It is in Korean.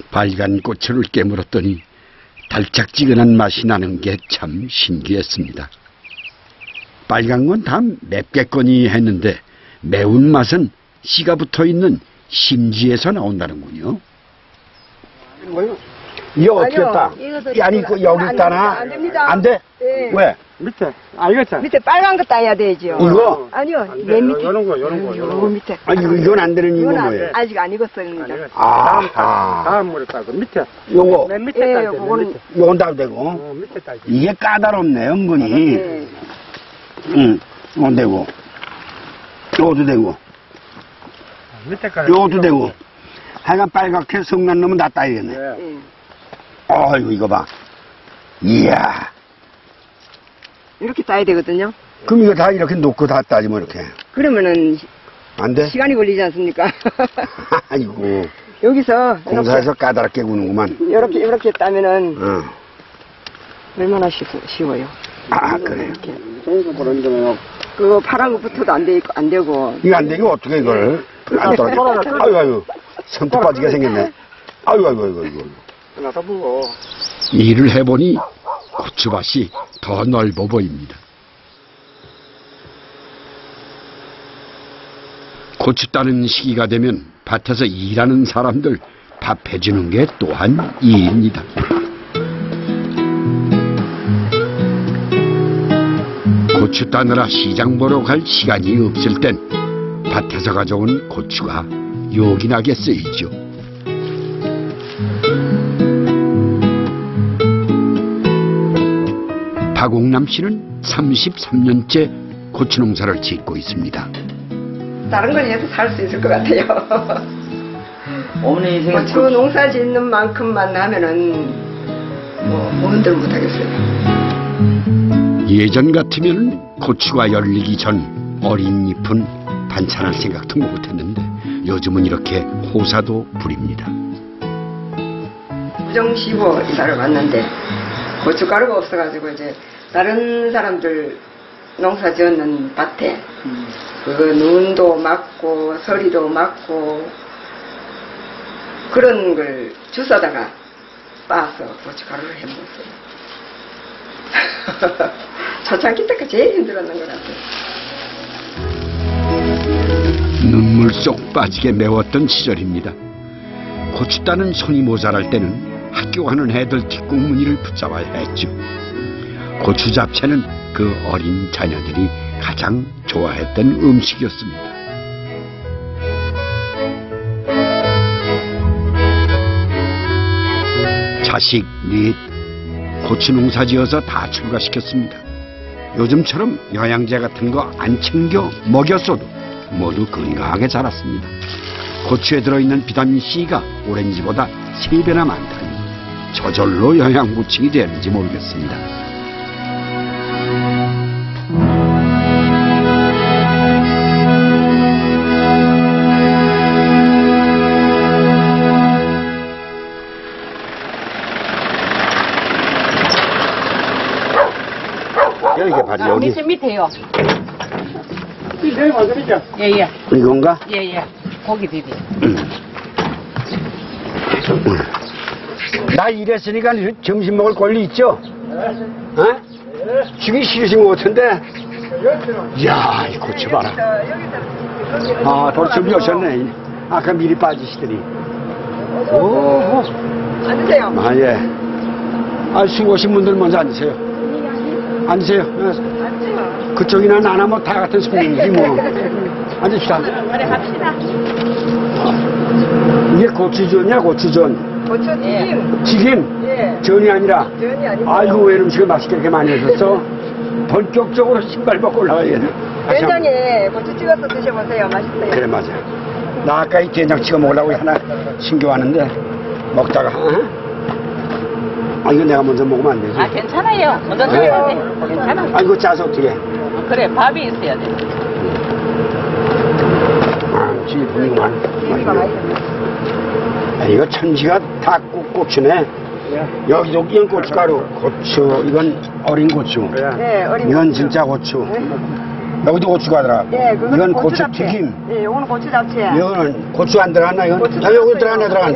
빨간 고추를 깨물었더니 달짝지근한 맛이 나는 게 참 신기했습니다. 빨간 건 다 맵겠거니 했는데 매운맛은 씨가 붙어있는 심지에서 나온다는군요. 이거 어떻게 했다? 아니, 여기 있다나? 안 됩니다. 안 돼? 네. 왜? 밑에. 알겠죠? 밑에 빨간 거 따야 되죠. 이거? 아니요, 맨 밑에. 요런 거. 요 밑에. 아니, 이건 안 되는 이거 뭐예요? 아직 안 익었습니다. 다음 물에 따고 밑에. 요거? 맨 밑에 예, 따야 돼. 그거는 요건 따도 되고. 밑에 따야 돼. 이게 까다롭네, 은근히. 네. 응, 이건 되고. 요것도 되고. 밑에까지. 요것도 되고. 하여간 빨갛게 성난 놈은 다 따야겠네. 예. 아이고, 이거 봐. 이야. 이렇게 따야 되거든요. 그럼 이거 다 이렇게 놓고 다 따지 뭐 이렇게. 그러면은 안 돼? 시간이 걸리지 않습니까? 아이고. 여기서 공사에서 까다롭게 구는구만. 이렇게 따면은 어. 얼마나 쉬워요. 아, 그래. 그거 파란 것부터도 안 되고. 이거 안 되게 어떻게 이걸. 안 떨어져. 아이고. 손톱 빠지게 생겼네. 아이고. 나도 보고. 일을 해보니 고추밭이 더 넓어 보입니다. 고추 따는 시기가 되면 밭에서 일하는 사람들 밥 해주는 게 또한 일입니다. 고추 따느라 시장 보러 갈 시간이 없을 땐 밭에서 가져온 고추가 요긴하게 쓰이죠. 박옥남 씨는 33년째 고추 농사를 짓고 있습니다. 다른 건 해서 살 수 있을 것 같아요. 어머니 인생에 고추 농사 짓는 만큼만 하면은 뭐 뭔들 못하겠어요. 예전 같으면 고추가 열리기 전 어린 잎은 반찬할 생각도 못했는데 요즘은 이렇게 호사도 부립니다. 부정 쉬고 이사를 왔는데 고춧가루가 없어가지고 이제 다른 사람들 농사 지었는 밭에 그 눈도 맞고 서리도 맞고 그런 걸 주워다가 빻아서 고춧가루를 해먹었어요. 초창기 때가 제일 힘들었는 것 같아요. 눈물 쏙 빠지게 매웠던 시절입니다. 고추 따는 손이 모자랄 때는 학교 가는 애들 뒷공무니를 붙잡아야 했죠. 고추 잡채는 그 어린 자녀들이 가장 좋아했던 음식이었습니다. 자식, 넷, 고추 농사 지어서 다 출가시켰습니다. 요즘처럼 영양제 같은 거 안 챙겨 먹였어도 모두 건강하게 자랐습니다. 고추에 들어있는 비타민C가 오렌지보다 3배나 많다니 저절로 영양 보충이 되는지 모르겠습니다. 이게 바로 여기. 밑에요. 밑에 맞으니까. 예예. 이건가? 예예. 고기 비비. 나 이랬으니까 점심 먹을 권리 있죠? 어? 주기 싫으신 것 같은데? 이야, 이 고추 봐라. 아, 벌써 준비 오셨네. 아까 미리 빠지시더니. 오, 앉으세요. 아, 예. 아, 수고하신 분들 먼저 앉으세요. 앉으세요. 그쪽이나 나나 뭐 다 같은 손님이지 뭐. 앉읍시다. 그래 갑시다. 이게 고추전이야, 고추전. 고추튀김. 튀김? 예. 전이 아니라. 전이 아니고. 아이고, 왜 음식을 맛있게 이렇게 많이 해줬어? 본격적으로 신발 벗고 올라가야겠네. 된장에 고추 찍어서 드셔보세요. 맛있어요. 그래, 맞아. 나 아까 이 된장 찍어 먹으려고 하나 신겨왔는데, 먹다가, 아, 이거 내가 먼저 먹으면 안 되지? 아 괜찮아요. 먼저 드셔도 돼. 괜찮아. 아, 이거 짜서 어떻게 해? 그래 밥이 있어야 돼. 아, 지분이구만. 비비가 맛있어요. 아, 이거 천지가 다 고추네. 여기도 이건 고춧가루, 고추, 이건 어린 고추. 네, 어린 이건 고추. 진짜 고추. 여기도 고추가 들어가. 네, 그거는 이건 고추 고추 잡채. 튀김. 네, 이거는 고추 잡채. 이거는 고추 안 들어갔나, 이건? 고추 아, 여기 들어갔어요. 들어갔네.